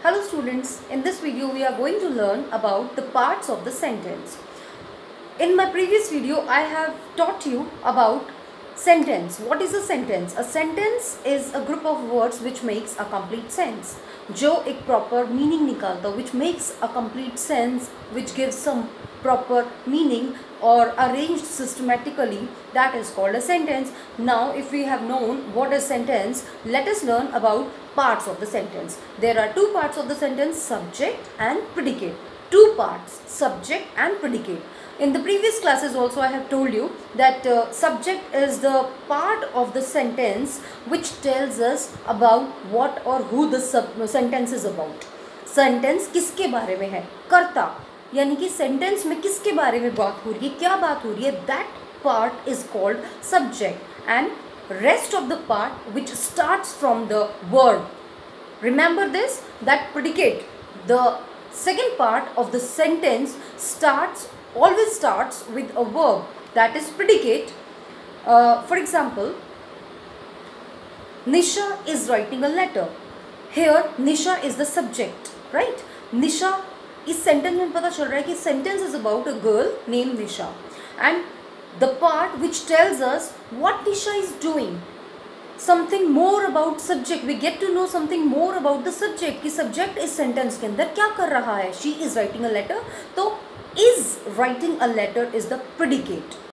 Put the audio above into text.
Hello students, in this video we are going to learn about the parts of the sentence. In my previous video I have taught you about sentence. What is a sentence? A sentence is a group of words which makes a complete sense. जो एक proper meaning निकालता which makes a complete sense, which gives some proper meaning or arranged systematically, that is called a sentence. Now if we have known what is sentence, let us learn about parts of the sentence. There are two parts of the sentence, subject and predicate. Two parts, subject and predicate. In the previous classes also I have told you that subject is the part of the sentence which tells us about what or who the sentence is about. Sentence किसके बारे में है? कर्ता, यानी कि sentence में किसके बारे में बात हो रही है, क्या बात हो रही है, that part is called subject, and rest of the part which starts from the verb. Remember this, that predicate, the second part of the sentence always starts with a verb, that is predicate. For example, Nisha is writing a letter. Here Nisha is the subject, right? Nisha, इस sentence में पता चल रहा है कि sentence is about a girl named Nisha, and the part which tells us what Nisha is doing, something more about subject. We get to know something more about the subject कि subject इस sentence के अंदर क्या कर रहा है. She is writing a letter, तो is writing a letter is the predicate.